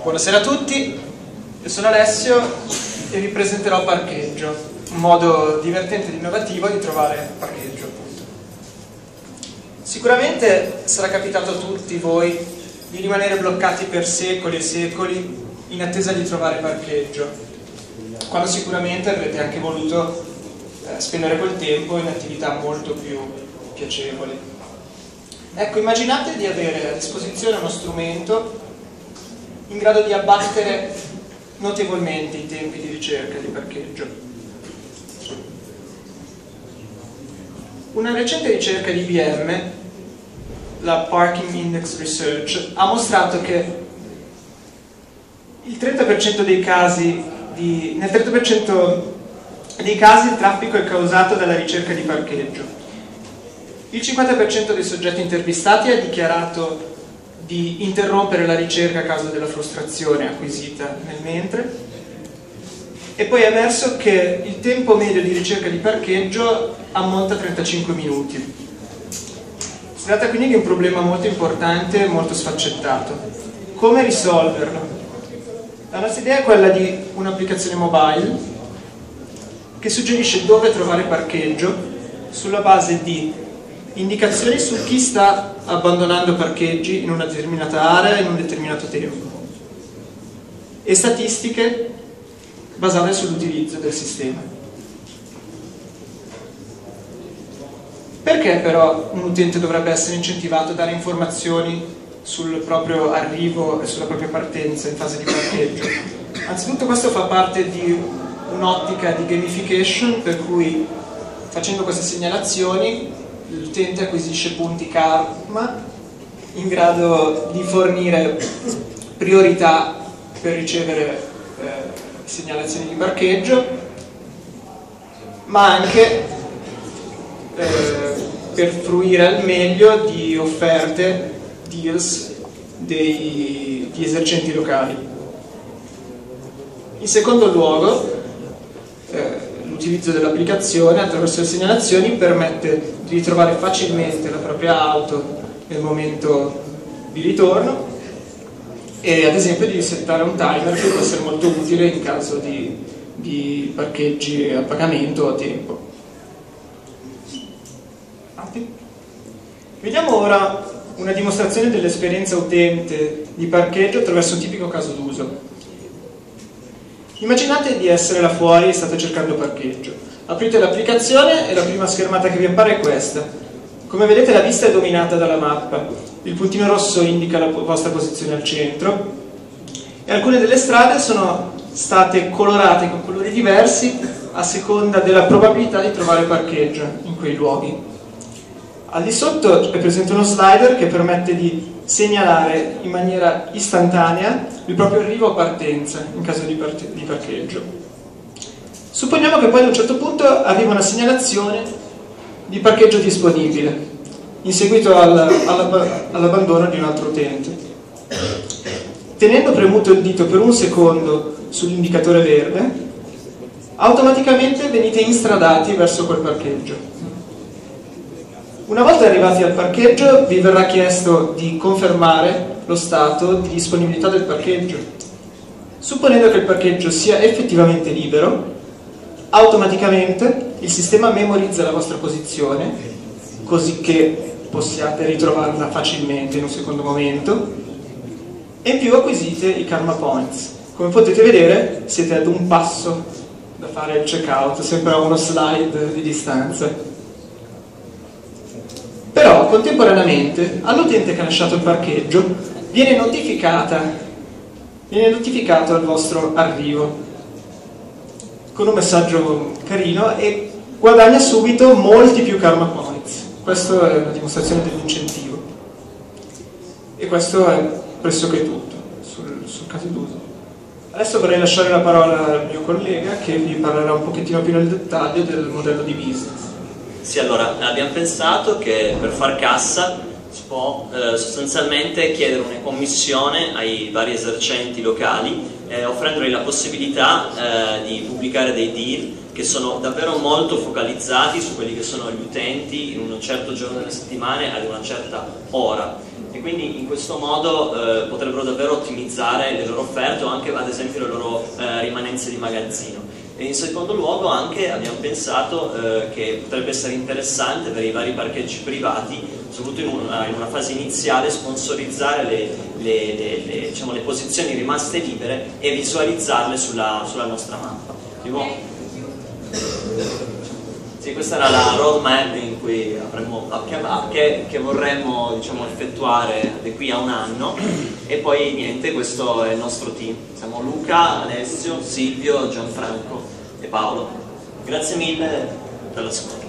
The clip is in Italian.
Buonasera a tutti, io sono Alessio e vi presenterò Parcheggio, un modo divertente ed innovativo di trovare parcheggio, appunto. Sicuramente sarà capitato a tutti voi di rimanere bloccati per secoli e secoli in attesa di trovare parcheggio, quando sicuramente avrete anche voluto spendere quel tempo in attività molto più piacevoli. Ecco, immaginate di avere a disposizione uno strumento in grado di abbattere notevolmente i tempi di ricerca di parcheggio. Una recente ricerca di IBM, la Parking Index Research, ha mostrato che nel 30% dei casi il traffico è causato dalla ricerca di parcheggio. Il 50% dei soggetti intervistati ha dichiarato di interrompere la ricerca a causa della frustrazione acquisita nel mentre, e poi è emerso che il tempo medio di ricerca di parcheggio ammonta a 35 minuti. Si tratta quindi di un problema molto importante e molto sfaccettato. Come risolverlo? La nostra idea è quella di un'applicazione mobile che suggerisce dove trovare parcheggio sulla base di indicazioni su chi sta abbandonando parcheggi in una determinata area in un determinato tempo e statistiche basate sull'utilizzo del sistema. Perché però un utente dovrebbe essere incentivato a dare informazioni sul proprio arrivo e sulla propria partenza in fase di parcheggio? Anzitutto questo fa parte di un'ottica di gamification, per cui facendo queste segnalazioni l'utente acquisisce punti karma in grado di fornire priorità per ricevere segnalazioni di parcheggio, ma anche per fruire al meglio di offerte, deals di esercenti locali. In secondo luogo, l'utilizzo dell'applicazione attraverso le segnalazioni permette di ritrovare facilmente la propria auto nel momento di ritorno e ad esempio di settare un timer che può essere molto utile in caso di parcheggi a pagamento o a tempo. Vediamo ora una dimostrazione dell'esperienza utente di parcheggio attraverso un tipico caso d'uso. Immaginate di essere là fuori e state cercando parcheggio. Aprite l'applicazione e la prima schermata che vi appare è questa. Come vedete la vista è dominata dalla mappa. Il puntino rosso indica la vostra posizione al centro e alcune delle strade sono state colorate con colori diversi a seconda della probabilità di trovare parcheggio in quei luoghi. Al di sotto è presente uno slider che permette di segnalare in maniera istantanea il proprio arrivo o partenza in caso di parcheggio. Supponiamo che poi ad un certo punto arriva una segnalazione di parcheggio disponibile in seguito all'abbandono di un altro utente. Tenendo premuto il dito per un secondo sull'indicatore verde, automaticamente venite instradati verso quel parcheggio. Una volta arrivati al parcheggio vi verrà chiesto di confermare lo stato di disponibilità del parcheggio. Supponendo che il parcheggio sia effettivamente libero, automaticamente il sistema memorizza la vostra posizione, così che possiate ritrovarla facilmente in un secondo momento, e in più acquisite i karma points. Come potete vedere siete ad un passo da fare il checkout, sembra uno slide di distanza. Però contemporaneamente all'utente che ha lasciato il parcheggio viene notificato il vostro arrivo con un messaggio carino e guadagna subito molti più karma points. Questa è una dimostrazione dell'incentivo e questo è pressoché tutto sul caso d'uso. Adesso vorrei lasciare la parola al mio collega che vi parlerà un pochettino più nel dettaglio del modello di business. Sì, allora, abbiamo pensato che per far cassa si può sostanzialmente chiedere una commissione ai vari esercenti locali offrendogli la possibilità di pubblicare dei deal che sono davvero molto focalizzati su quelli che sono gli utenti in un certo giorno della settimana ad una certa ora, e quindi in questo modo potrebbero davvero ottimizzare le loro offerte o anche ad esempio le loro rimanenze di magazzino. E in secondo luogo anche abbiamo pensato che potrebbe essere interessante per i vari parcheggi privati, soprattutto in una fase iniziale, sponsorizzare diciamo, le posizioni rimaste libere e visualizzarle sulla nostra mappa. Sì, questa era la roadmap in cui che vorremmo, diciamo, effettuare da qui a un anno, e poi niente, questo è il nostro team. Siamo Luca, Alessio, Silvio, Gianfranco e Paolo. Grazie mille per l'ascolto.